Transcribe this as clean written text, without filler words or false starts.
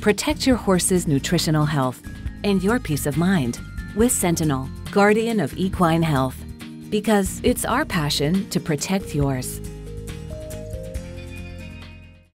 Protect your horse's nutritional health and your peace of mind with Sentinel, guardian of equine health. Because it's our passion to protect yours.